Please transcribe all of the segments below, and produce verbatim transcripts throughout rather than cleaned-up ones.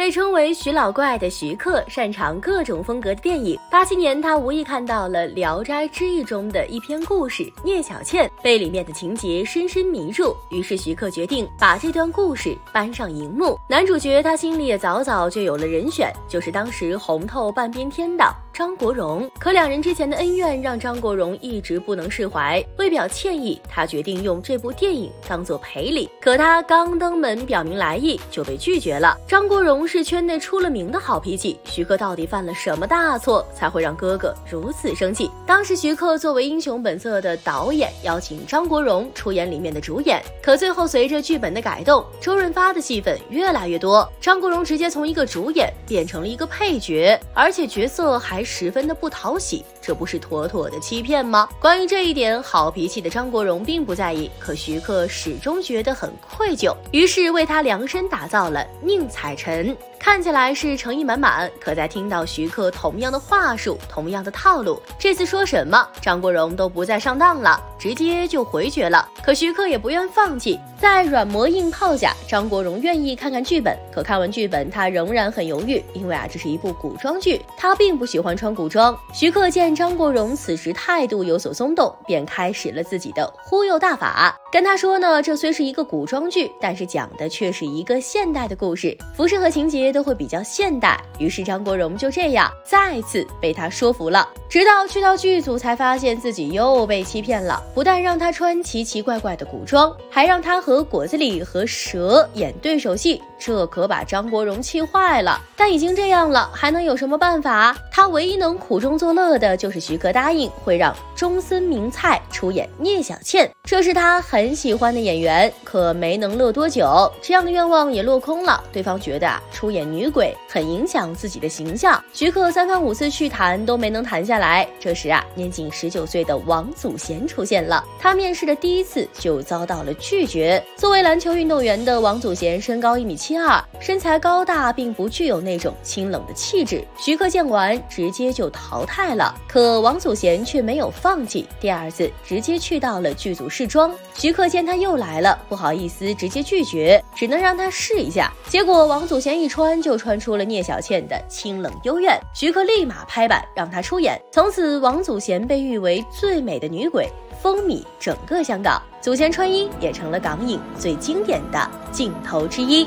被称为徐老怪的徐克擅长各种风格的电影。八七年，他无意看到了《聊斋志异》中的一篇故事《聂小倩》，被里面的情节深深迷住。于是徐克决定把这段故事搬上荧幕。男主角他心里也早早就有了人选，就是当时红透半边天的张国荣。可两人之前的恩怨让张国荣一直不能释怀，为表歉意，他决定用这部电影当做赔礼。可他刚登门表明来意，就被拒绝了。张国荣是圈内出了名的好脾气，徐克到底犯了什么大错，才会让哥哥如此生气？当时徐克作为《英雄本色》的导演，邀请张国荣出演里面的主演，可最后随着剧本的改动，周润发的戏份越来越多，张国荣直接从一个主演变成了一个配角，而且角色还十分的不讨喜，这不是妥妥的欺骗吗？关于这一点，好脾气的张国荣并不在意，可徐克始终觉得很愧疚，于是为他量身打造了宁采臣。看起来是诚意满满，可在听到徐克同样的话术、同样的套路，这次说什么张国荣都不再上当了，直接就回绝了。可徐克也不愿放弃，在软磨硬泡下，张国荣愿意看看剧本。可看完剧本，他仍然很犹豫，因为啊，这是一部古装剧，他并不喜欢穿古装。徐克见张国荣此时态度有所松动，便开始了自己的忽悠大法，跟他说呢，这虽是一个古装剧，但是讲的却是一个现代的故事，服饰和情节都会比较现代。于是张国荣就这样再次被他说服了，直到去到剧组才发现自己又被欺骗了。不但让他穿奇奇怪怪的古装，还让他和果子狸和蛇演对手戏，这可把张国荣气坏了。但已经这样了，还能有什么办法？他唯一能苦中作乐的就是徐克答应会让中森明菜出演聂小倩，这是他很喜欢的演员。可没能乐多久，这样的愿望也落空了。对方觉得啊，出演女鬼很影响自己的形象，徐克三番五次去谈都没能谈下来。这时啊，年仅十九岁的王祖贤出现了，他面试的第一次就遭到了拒绝。作为篮球运动员的王祖贤身高一米七二，身材高大，并不具有那种清冷的气质。徐克见完直接就淘汰了，可王祖贤却没有放弃，第二次直接去到了剧组试妆。徐克见他又来了，不好意思直接拒绝，只能让他试一下。结果王祖贤一穿就穿出了聂小倩的清冷幽怨，徐克立马拍板让他出演。从此王祖贤被誉为最美的女鬼，风靡整个香港。祖贤穿衣也成了港影最经典的镜头之一。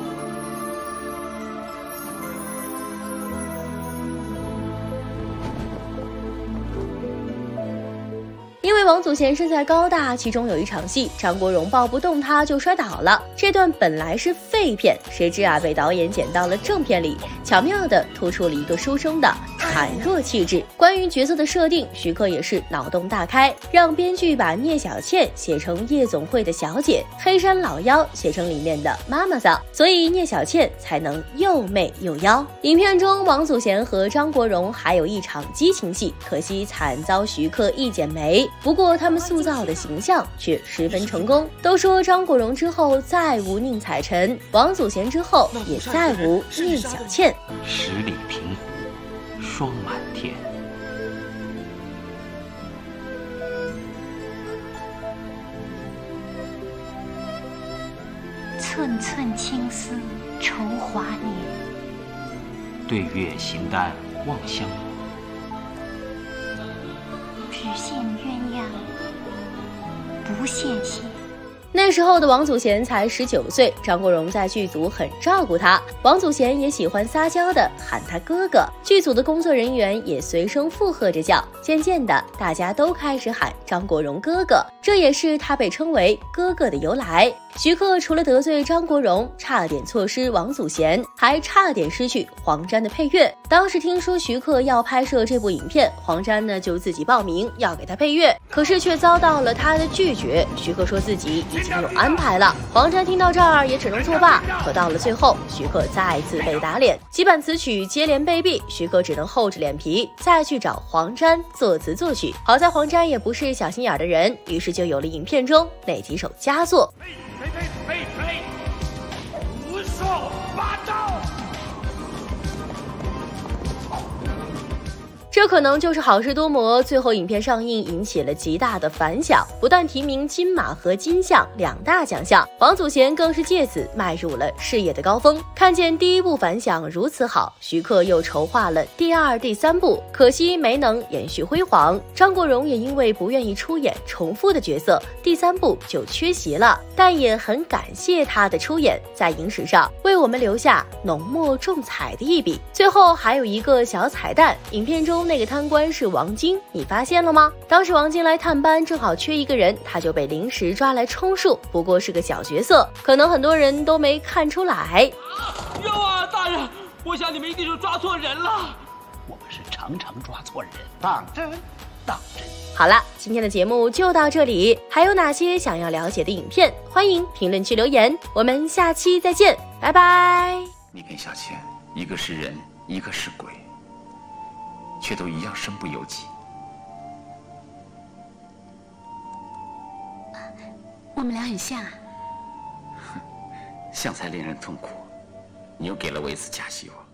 因为王祖贤身材高大，其中有一场戏，张国荣抱不动他就摔倒了。这段本来是废片，谁知啊被导演剪到了正片里，巧妙地突出了一个书生的孱弱气质。关于角色的设定，徐克也是脑洞大开，让编剧把聂小倩写成夜总会的小姐，黑山老妖写成里面的妈妈桑，所以聂小倩才能又媚又妖。影片中，王祖贤和张国荣还有一场激情戏，可惜惨遭徐克一剪梅。不过他们塑造的形象却十分成功。都说张国荣之后再无宁采臣，王祖贤之后也再无聂小倩。 十里平湖，霜满天。 寸寸青丝愁华年， 对月形单望乡楼。 只羡鸳鸯不羡仙。 那时候的王祖贤才十九岁，张国荣在剧组很照顾他，王祖贤也喜欢撒娇的喊他哥哥，剧组的工作人员也随声附和着叫。渐渐的，大家都开始喊张国荣哥哥，这也是他被称为哥哥的由来。徐克除了得罪张国荣，差点错失王祖贤，还差点失去黄沾的配乐。当时听说徐克要拍摄这部影片，黄沾呢就自己报名要给他配乐，可是却遭到了他的拒绝。徐克说自己已经有安排了，黄沾听到这儿也只能作罢。可到了最后，徐克再次被打脸，几版词曲接连被毙，徐克只能厚着脸皮再去找黄沾作词作曲。好在黄沾也不是小心眼的人，于是就有了影片中那几首佳作。 呸呸呸呸！胡说八道！ 这这可能就是好事多磨最后影片上映引起了极大的反响，不但提名金马和金像两大奖项，王祖贤更是借此迈入了事业的高峰。看见第一部反响如此好，徐克又筹划了第二、第三部，可惜没能延续辉煌。张国荣也因为不愿意出演重复的角色，第三部就缺席了，但也很感谢他的出演，在影史上为我们留下浓墨重彩的一笔。最后还有一个小彩蛋，影片中那个贪官是王晶，你发现了吗？当时王晶来探班，正好缺一个人，他就被临时抓来充数，不过是个小角色，可能很多人都没看出来。 哟啊，大人，我想你们一定是抓错人了。 我们是常常抓错人，当真当真。 好了，今天的节目就到这里，还有哪些想要了解的影片，欢迎评论区留言，我们下期再见，拜拜。 你跟小倩，一个是人，一个是鬼，却都一样身不由己。 我们俩很像啊。 像才令人痛苦，你又给了我一次假希望。